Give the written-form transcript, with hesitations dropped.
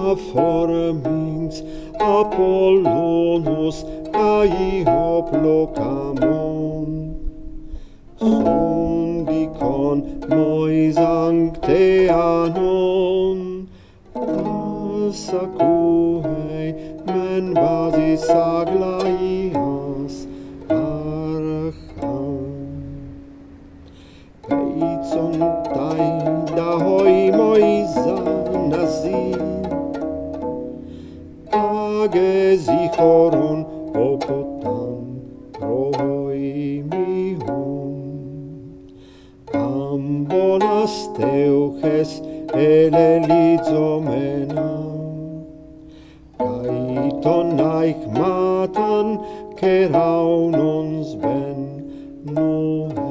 formings Apollonus cae hoplocamon Sundicon mois ancteanon Sacuae men basis aglaias archam Peizon taida hoi moisanasi Agesichoron opotan proimihon Ambolas teuches elelizomena Kaiton naik matan keraunons ben no